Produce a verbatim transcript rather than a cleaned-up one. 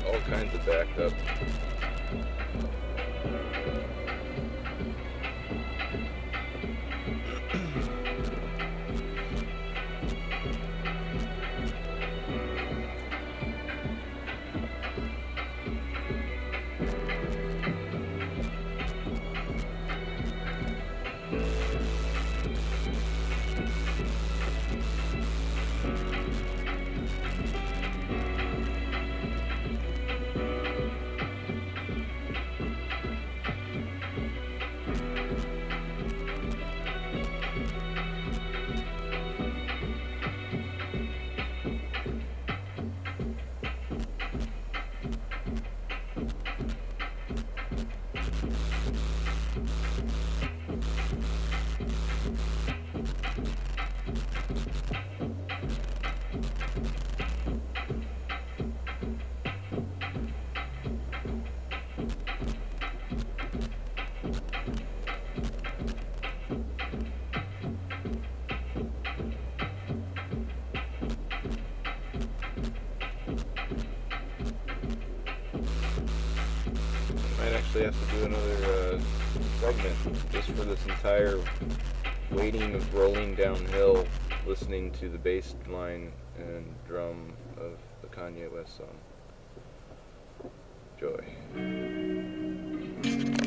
all kinds of backup. Might actually have to do another uh, segment just for this entire waiting of rolling downhill, listening to the bass line and drum of the Kanye West song. Joy.